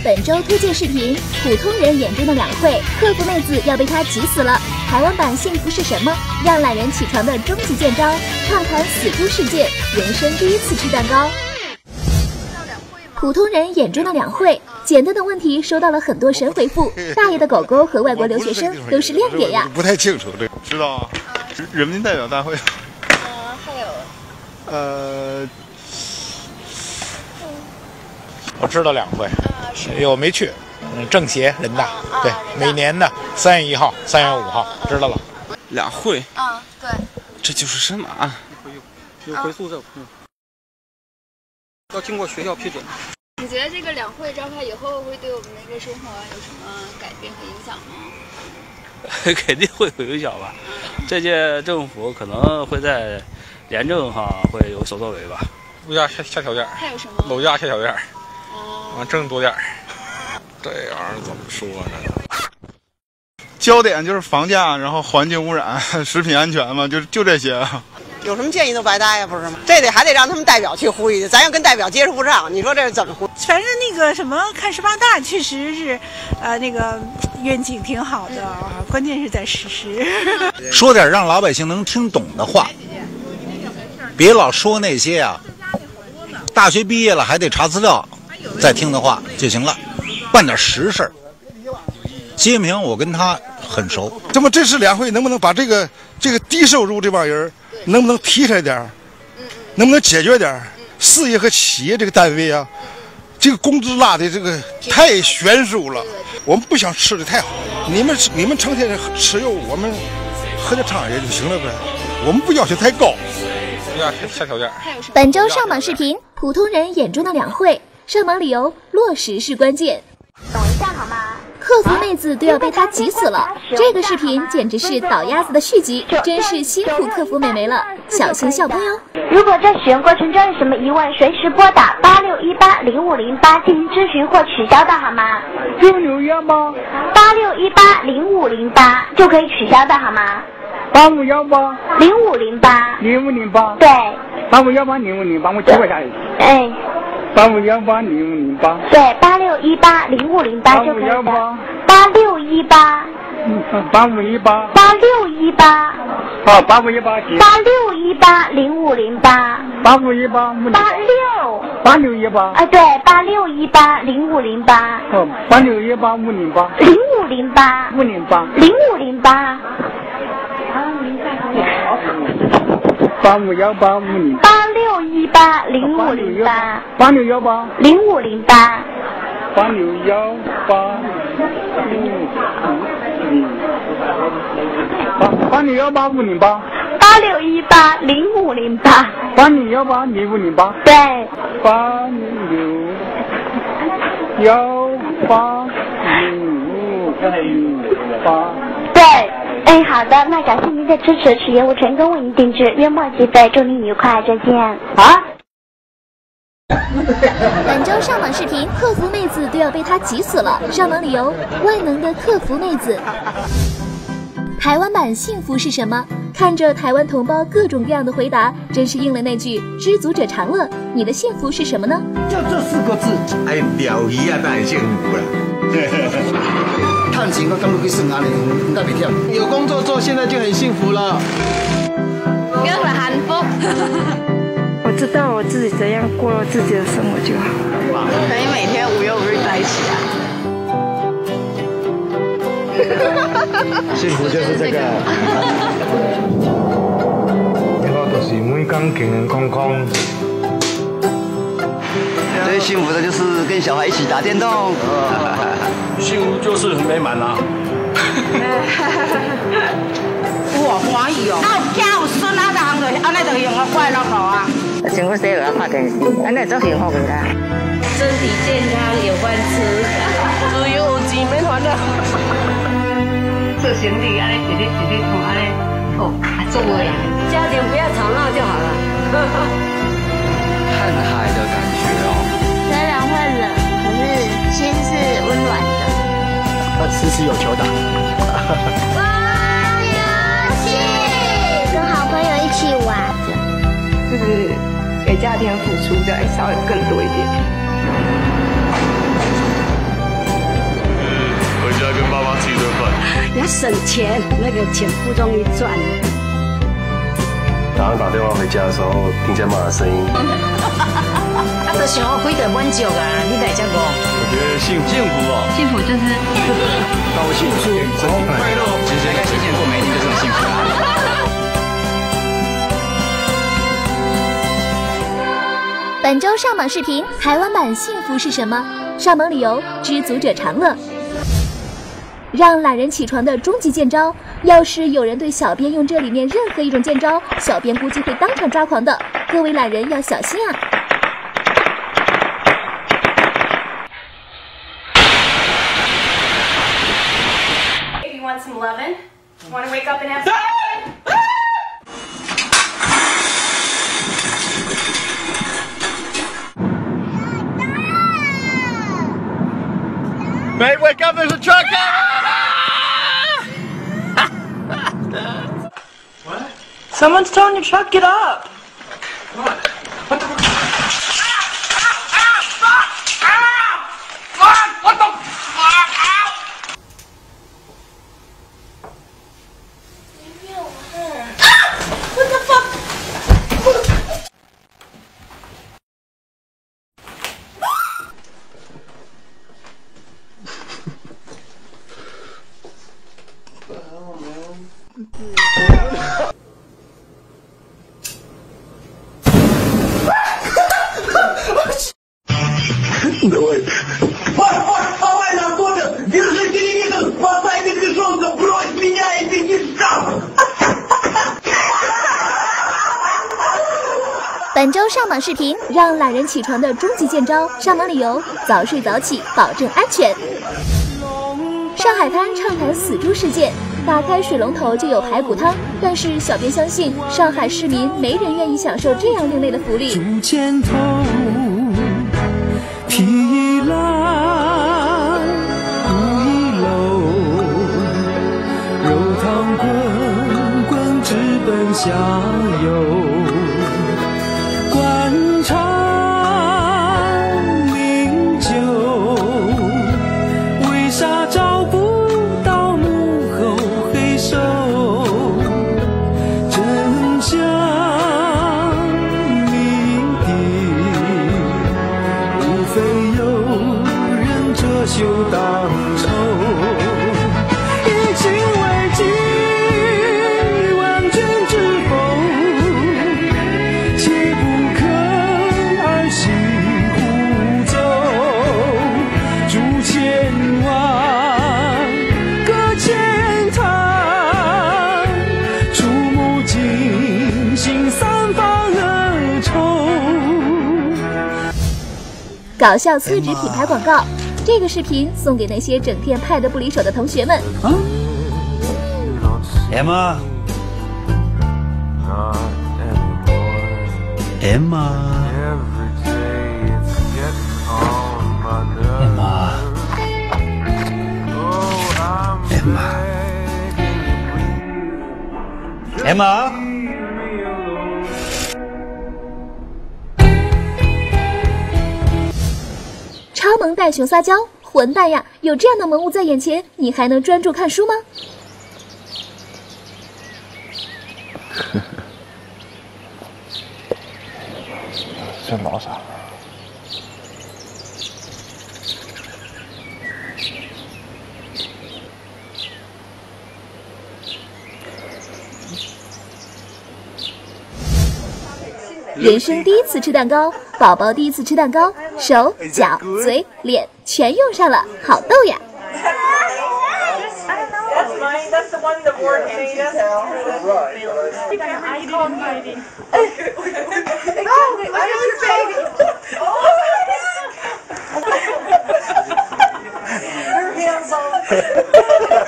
本周推荐视频：普通人眼中的两会，客服妹子要被他急死了。台湾版幸福是什么？让懒人起床的终极剑招，看看死猪事件，人生第一次吃蛋糕。普通人眼中的两会，简单的问题收到了很多神回复。大爷的狗狗和外国留学生都是亮点呀。 不太清楚这个，知道啊？人民代表大会。 还有。 我知道两会，我没去。政协、人大，对，每年的3月1号、3月5号，知道了。 两会。 对。 这就是什么啊？ 有回宿舍，要经过学校批准。 你觉得这个两会召开以后会对我们的一个生活有什么改变和影响吗？ 肯定会有影响吧。这届政府可能会在廉政上会有所作为吧。 物价下调点， 还有什么？ 楼价下调点，挣多点。 这玩意儿怎么说呢？焦点就是房价，然后环境污染、食品安全嘛，就这些啊。 有什么建议都白搭呀，不是吗？这还得让他们代表去呼吁，咱要跟代表接触不上，你说这是怎么呼？ 反正那个什么看18大确实是，那个愿景挺好的，关键是在实施。 说点让老百姓能听懂的话，别老说那些啊，大学毕业了还得查资料，再听的话就行了，办点实事。习近平我跟他很熟， 这次两会能不能把这个低收入这帮人能不能提出来点，能不能解决点？事业和企业这个单位啊，这个工资拉的这个太悬殊了，我们不想吃的太好。你们成天吃肉，我们喝点汤也就行了呗，我们不要求太高。 下调点。 本周上榜视频：普通人眼中的两会，上榜理由落实是关键。 等一下好吗？ 客服妹子都要被他急死了，这个视频简直是倒鸭子的续集，真是辛苦客服美眉了，小心笑喷哟！ 如果在使用过程中有什么疑问，随时拨打86180508进行咨询或取消的好吗？ 有留言吗 ？86180508就可以取消的好吗 ？85180508 对 ，85180508我记过下来。 哎。 85180508 对，86180508就可以了。8518。 好，8518行。 86180508。 8618 对，86180508。 好，86180508。 0508。 85180508。 86180508。 86180508。86180508。 86180508。 86180508。 对。 86180508。 对。哎，好的，那感谢您的支持，此业务成功为您定制，约莫即飞，祝您愉快，再见。 本周上榜视频，客服妹子都要被他急死了，上榜理由：万能的客服妹子。台湾版幸福是什么？看着台湾同胞各种各样的回答，真是应了那句知足者常乐。你的幸福是什么呢？ 就这4个字，哎，钓鱼啊，当然幸福了。探钱我感觉去算安尼，应该袂忝。有工作做，现在就很幸福了。 更很幸福。 我知道我自己怎样过自己的生活就好。 可以每天无忧无虑在一起啊。 幸福就是这个。 我就是每天健健康康。 最幸福的就是跟小孩一起打电动。 幸福就是很美满啦。 我欢喜哦。有囝有孙啊，逐项就安尼就用我快乐好啊。 经过这个看电视，安尼做幸福的啦。 身体健康，有饭吃，自由有钱，免烦恼。做生意安尼一日通安尼，做伙呀。家庭不要吵闹就好了。 看海的感觉哦。 虽然会冷，可是心是温暖的。 时时有球打。 玩游戏，跟好朋友一起玩。 就是给家庭付出，再稍微更多一点。 跟爸妈吃一顿饭。 要省钱，那个钱不容易赚。 早上打电话回家的时候，听见妈的声音。 啊，这想要开得满足啊！你来这个。 我觉得幸福哦， 幸福就是高兴、身体快乐。 其实该新鲜过每一天就是很幸福啊。 本周上榜视频，台湾版幸福是什么？上榜理由：知足者常乐。让懒人起床的终极剑招，要是有人对小编用这里面任何一种剑招，小编估计会当场抓狂的。各位懒人要小心啊！ Want some lovin'? Want to wake up and have Mate, wake up! There's a truck What? Someone's towing your truck. Get up. What? What the? What the? What the fuck? Давай. Давай на кофе! Держи телевизор! Спасай медвежонка! Брось меня и беги сам! 本周上榜视频，让懒人起床的终极剑招。上榜理由：早睡早起，保证安全。上海滩畅谈死猪事件，打开水龙头就有排骨汤。但是小编相信，上海市民没人愿意享受这样另类的福利。 竹箭头，皮浪古一楼，肉汤滚滚直奔下游。 官场名酒，为啥找不到幕后黑手？真相谜底，无非有人遮羞当丑，一起为己。 搞笑厕纸品牌广告，这个视频送给那些整天拍得不离手的同学们。 Emma， Emma， Emma， 超萌带熊撒娇，混蛋呀！有这样的萌物在眼前，你还能专注看书吗？ 真老傻。 人生第一次吃蛋糕，宝宝第一次吃蛋糕，手、脚、嘴、脸全用上了，好逗呀！ That's mine. That's the one the board made us. I called baby. Oh, where's your baby? Her hands on.